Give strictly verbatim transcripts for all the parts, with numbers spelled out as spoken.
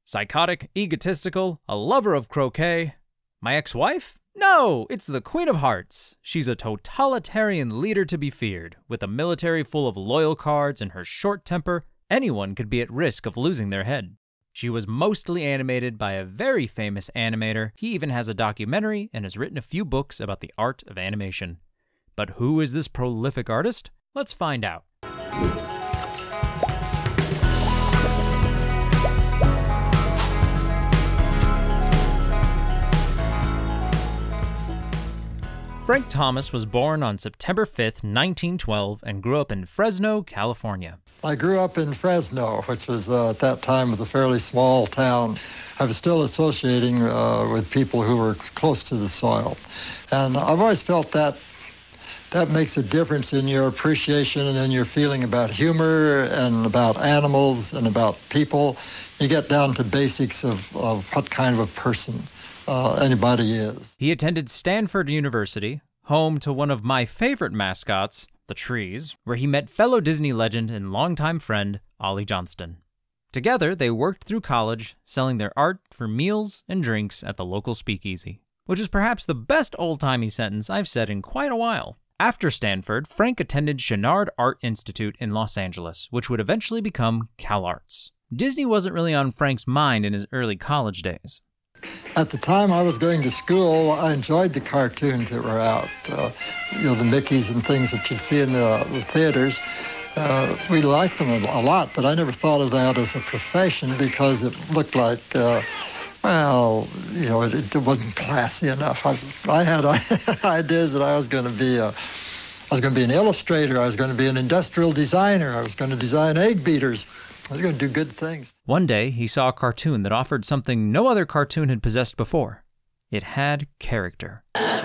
Psychotic, egotistical, a lover of croquet. My ex-wife? No, it's the Queen of Hearts. She's a totalitarian leader to be feared. With a military full of loyal cards and her short temper, anyone could be at risk of losing their head. She was mostly animated by a very famous animator. He even has a documentary and has written a few books about the art of animation. But who is this prolific artist? Let's find out. Frank Thomas was born on September fifth, nineteen twelve, and grew up in Fresno, California. I grew up in Fresno, which was uh, at that time was a fairly small town. I was still associating uh, with people who were close to the soil. And I've always felt that that makes a difference in your appreciation and in your feeling about humor and about animals and about people. You get down to basics of, of what kind of a person uh, anybody is. He attended Stanford University, home to one of my favorite mascots, the trees, where he met fellow Disney legend and longtime friend, Ollie Johnston. Together, they worked through college, selling their art for meals and drinks at the local speakeasy, which is perhaps the best old-timey sentence I've said in quite a while. After Stanford, Frank attended Chouinard Art Institute in Los Angeles, which would eventually become CalArts. Disney wasn't really on Frank's mind in his early college days. At the time I was going to school, I enjoyed the cartoons that were out. Uh, you know, the Mickeys and things that you'd see in the, the theaters. Uh, we liked them a lot, but I never thought of that as a profession because it looked like, uh, well, you know, it, it wasn't classy enough. I, I had ideas that I was going to be a, I was going to be an illustrator. I was going to be an industrial designer. I was going to design egg beaters. I was going to do good things. One day, he saw a cartoon that offered something no other cartoon had possessed before. It had character.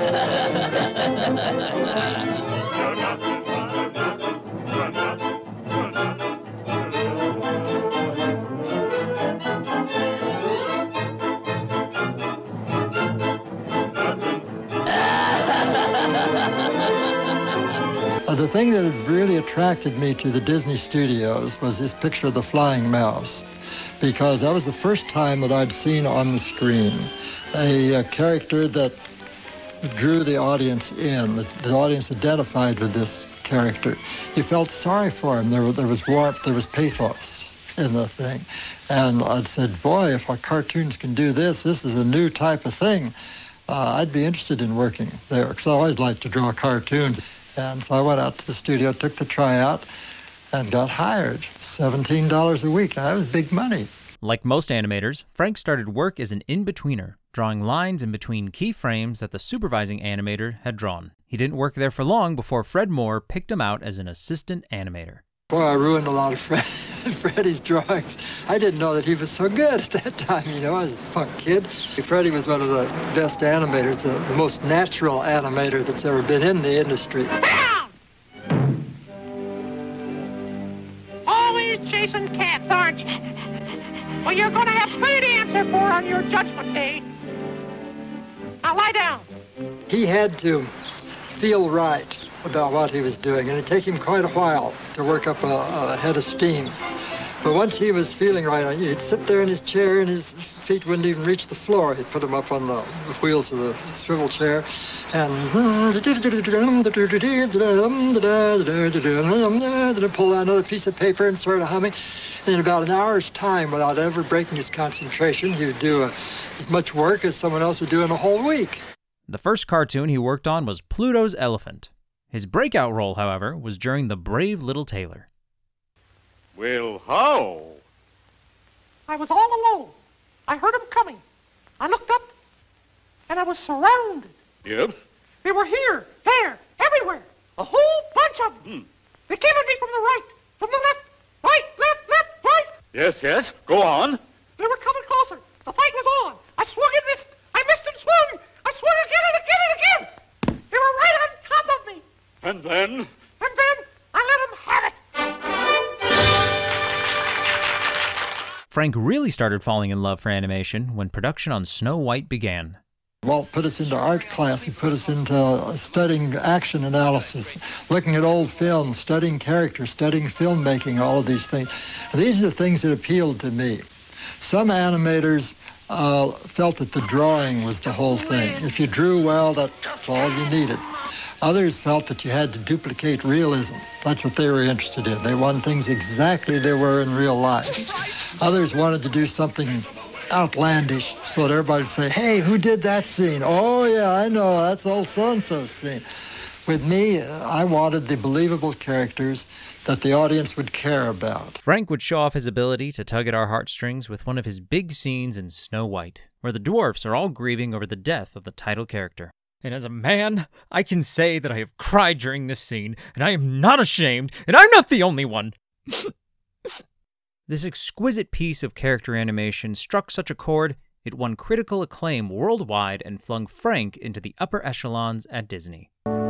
The thing that had really attracted me to the Disney studios was this picture of the flying mouse, because that was the first time that I'd seen on the screen a, a character that drew the audience in. The, the audience identified with this character. You felt sorry for him. There, there was warmth, there was pathos in the thing. And I'd said, boy, if our cartoons can do this, this is a new type of thing. Uh, I'd be interested in working there, because I always liked to draw cartoons. And so I went out to the studio, took the tryout, and got hired. seventeen dollars a week. Now, that was big money. Like most animators, Frank started work as an in-betweener, drawing lines in between key frames that the supervising animator had drawn. He didn't work there for long before Fred Moore picked him out as an assistant animator. Boy, I ruined a lot of Fred, Freddie's drawings. I didn't know that he was so good at that time, you know. I was a fun kid. Freddie was one of the best animators, the, the most natural animator that's ever been in the industry. Hound! Always chasing cats, aren't you? Well, you're going to have plenty to answer for on your judgment day. Now lie down. He had to feel right about what he was doing, and it'd take him quite a while to work up a, a head of steam. But once he was feeling right, he'd sit there in his chair and his feet wouldn't even reach the floor. He'd put them up on the wheels of the swivel chair and pull out another piece of paper and start humming. And in about an hour's time, without ever breaking his concentration, he would do a, as much work as someone else would do in a whole week. The first cartoon he worked on was Pluto's Elephant. His breakout role, however, was during The Brave Little Tailor. Well, how? I was all alone. I heard them coming. I looked up, and I was surrounded. Yes? They were here, there, everywhere. A whole bunch of them. Hmm. They came at me from the right, from the left, right, left, left, right. Yes, yes. Go on. They were coming closer. The fight was on. I swung and missed. I missed and swung. I swung again and again and again. They were right on top of me. And then? And then I let them have it. Frank really started falling in love for animation when production on Snow White began. Walt put us into art class. He put us into studying action analysis, looking at old films, studying characters, studying filmmaking, all of these things. And these are the things that appealed to me. Some animators uh, felt that the drawing was the whole thing. If you drew well, that's all you needed. Others felt that you had to duplicate realism. That's what they were interested in. They wanted things exactly they were in real life. Others wanted to do something outlandish so that everybody would say, hey, who did that scene? Oh, yeah, I know, that's old so-and-so's scene. With me, I wanted the believable characters that the audience would care about. Frank would show off his ability to tug at our heartstrings with one of his big scenes in Snow White, where the dwarfs are all grieving over the death of the title character. And as a man, I can say that I have cried during this scene, and I am not ashamed, and I'm not the only one. This exquisite piece of character animation struck such a chord, it won critical acclaim worldwide and flung Frank into the upper echelons at Disney.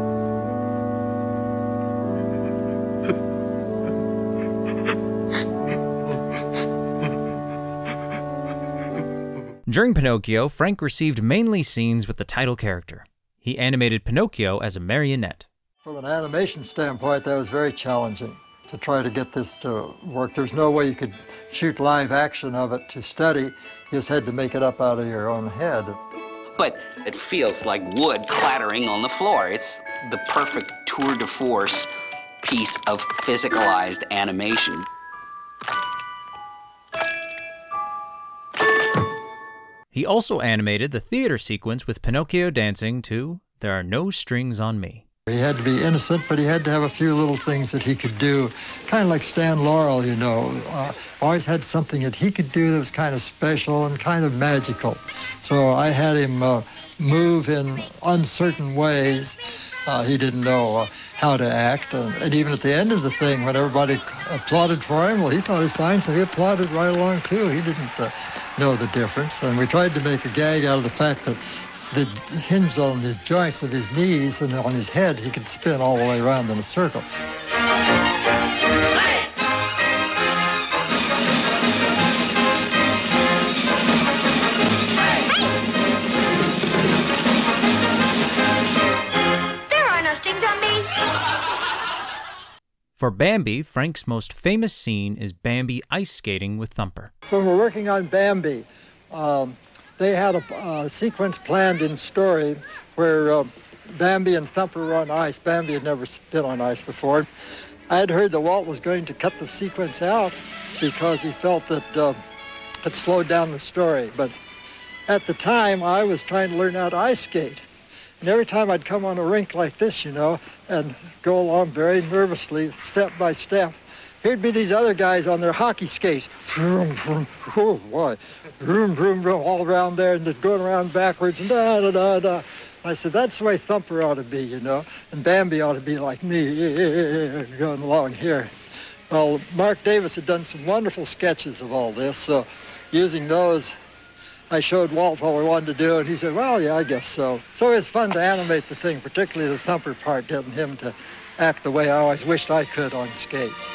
During Pinocchio, Frank received mainly scenes with the title character. He animated Pinocchio as a marionette. From an animation standpoint, that was very challenging to try to get this to work. There's no way you could shoot live action of it to study. You just had to make it up out of your own head. But it feels like wood clattering on the floor. It's the perfect tour de force piece of physicalized animation. He also animated the theater sequence with Pinocchio dancing to There Are No Strings on Me. He had to be innocent, but he had to have a few little things that he could do, kind of like Stan Laurel, you know. Uh, always had something that he could do that was kind of special and kind of magical. So I had him uh, move in uncertain ways. Uh, he didn't know uh, how to act, and, and even at the end of the thing, when everybody applauded for him, well, he thought it was fine, so he applauded right along, too. He didn't uh, know the difference, and we tried to make a gag out of the fact that the hinge on his joints of his knees and on his head, he could spin all the way around in a circle. For Bambi, Frank's most famous scene is Bambi ice skating with Thumper. When we're working on Bambi, um, they had a uh, sequence planned in story where uh, Bambi and Thumper were on ice. Bambi had never been on ice before. I had heard that Walt was going to cut the sequence out because he felt that uh, it slowed down the story. But at the time, I was trying to learn how to ice skate. And every time I'd come on a rink like this, you know, and go along very nervously, step by step, here'd be these other guys on their hockey skates. Vroom, vroom, oh boy, vroom, vroom, vroom, all around there, and just going around backwards, and da, da, da, da. I said, that's the way Thumper ought to be, you know, and Bambi ought to be like me, going along here. Well, Mark Davis had done some wonderful sketches of all this, so using those, I showed Walt what we wanted to do, and he said, well, yeah, I guess so. So it was fun to animate the thing, particularly the Thumper part, getting him to act the way I always wished I could on skates.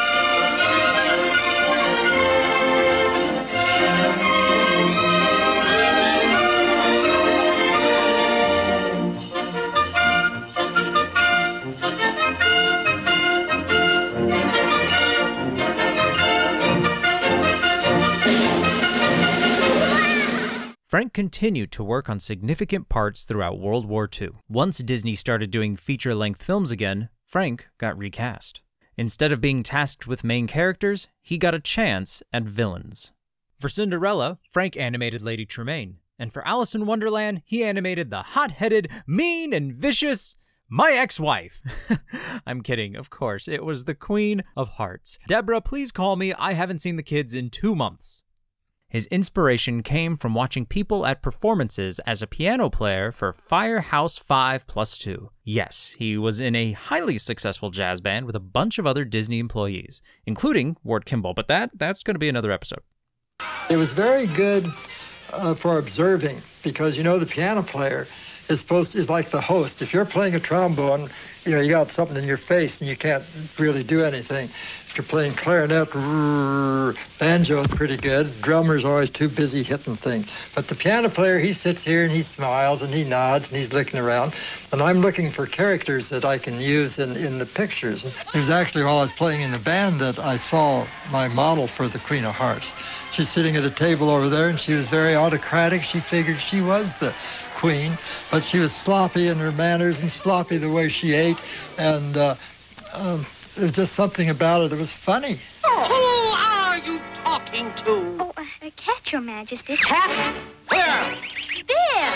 Frank continued to work on significant parts throughout World War Two. Once Disney started doing feature-length films again, Frank got recast. Instead of being tasked with main characters, he got a chance at villains. For Cinderella, Frank animated Lady Tremaine, and for Alice in Wonderland, he animated the hot-headed, mean, and vicious my ex-wife. I'm kidding, of course. It was the Queen of Hearts. Deborah, please call me. I haven't seen the kids in two months. His inspiration came from watching people at performances as a piano player for Firehouse five plus two. Yes, he was in a highly successful jazz band with a bunch of other Disney employees, including Ward Kimball, but that that's going to be another episode. It was very good uh, for observing because, you know, the piano player, is supposed to, is like the host. If you're playing a trombone, you know, you got something in your face and you can't really do anything. If you're playing clarinet, banjo is pretty good. Drummer's always too busy hitting things. But the piano player, he sits here and he smiles and he nods and he's looking around. And I'm looking for characters that I can use in, in the pictures. It was actually while I was playing in the band that I saw my model for the Queen of Hearts. She's sitting at a table over there and she was very autocratic. She figured she was the queen, but she was sloppy in her manners and sloppy the way she ate. And uh, um, there was just something about her that was funny. Who are you talking to? Oh, uh, a cat, Your Majesty. Cat? Where? There!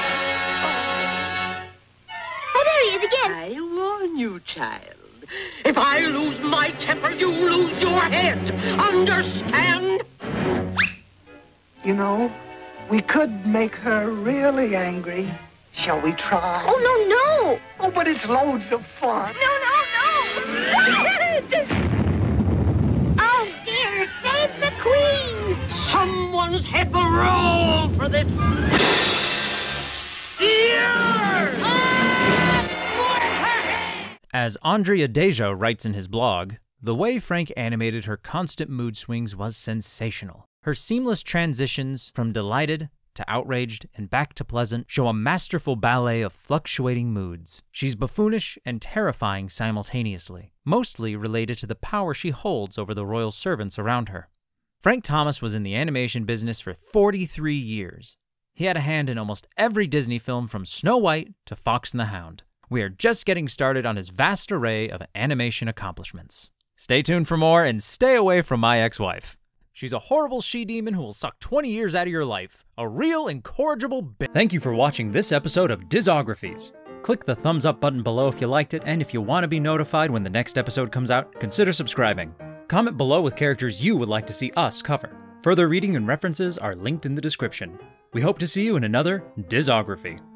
Oh, there he is again. I warn you, child. If I lose my temper, you lose your head. Understand? You know, we could make her really angry. Shall we try? Oh, no, no! Oh, but it's loads of fun. No, no, no! Stop it! Oh, dear, save the queen! Someone's hit the roll for this. Here! As Andrea Deja writes in his blog, the way Frank animated her constant mood swings was sensational. Her seamless transitions from delighted to outraged and back to pleasant show a masterful ballet of fluctuating moods. She's buffoonish and terrifying simultaneously, mostly related to the power she holds over the royal servants around her. Frank Thomas was in the animation business for forty-three years. He had a hand in almost every Disney film from Snow White to Fox and the Hound. We are just getting started on his vast array of animation accomplishments. Stay tuned for more and stay away from my ex-wife. She's a horrible she-demon who will suck twenty years out of your life. A real incorrigible bitch. Thank you for watching this episode of Discographies. Click the thumbs up button below if you liked it, and if you want to be notified when the next episode comes out, consider subscribing. Comment below with characters you would like to see us cover. Further reading and references are linked in the description. We hope to see you in another Discography.